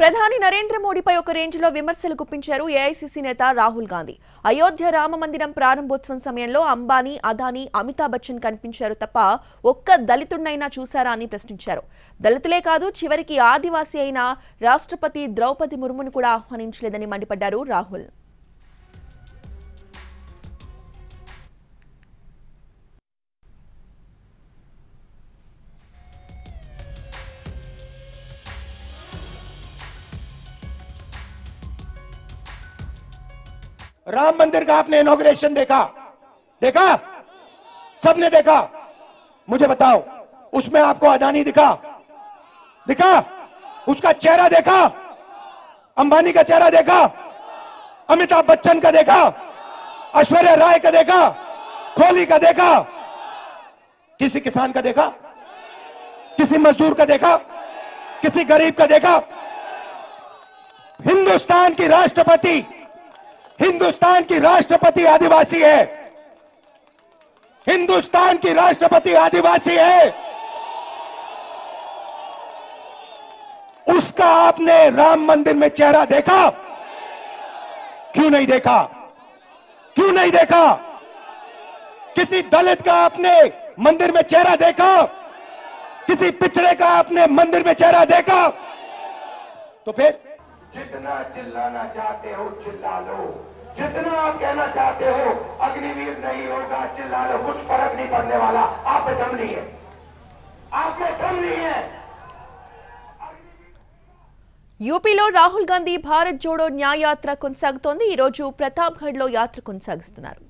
ప్రధాని నరేంద్ర మోడీపై ఒక రేంజ్లో విమర్శలు గుప్పించారు ఏఐసీసీ నేత రాహుల్ గాంధీ. అయోధ్య రామ మందిరం ప్రారంభోత్సవం సమయంలో అంబానీ, అదానీ, అమితాబ్ బచ్చన్ కనిపించారు తప్ప ఒక్క దళితుడినైనా చూశారా అని ప్రశ్నించారు. దళితులే కాదు, చివరికి ఆదివాసీ అయిన రాష్ట్రపతి ద్రౌపది ముర్మును కూడా ఆహ్వానించలేదని మండిపడ్డారు రాహుల్. राम मंदिर का आपने इनॉग्रेशन देखा सबने देखा। मुझे बताओ, उसमें आपको अदानी दिखा? उसका चेहरा देखा? अंबानी का चेहरा देखा? अमिताभ बच्चन का देखा? ऐश्वर्या राय का देखा? कोहली का देखा? किसी किसान का देखा? किसी मजदूर का देखा? किसी गरीब का देखा? हिंदुस्तान की राष्ट्रपति आदिवासी है। हिंदुस्तान की राष्ट्रपति आदिवासी है। उसका आपने राम मंदिर में चेहरा देखा? क्यों नहीं देखा? किसी दलित का आपने मंदिर में चेहरा देखा? किसी पिछड़े का आपने मंदिर में चेहरा देखा? तो फिर जितना चिल्लाना चाहते हो चिल्ला लो, जितना आप कहना चाहते हो अग्निवीर नहीं होगा चिल्ला लो, कुछ फर्क नहीं पड़ने वाला। आप में दम नहीं है। యూపీలో రాహుల్ గాంధీ భారత్ జోడో న్యాయ యాత్ర కొనసాగుతోంది. ఈ రోజు ప్రతాప్గఢ్లో యాత్ర కొనసాగిస్తున్నారు.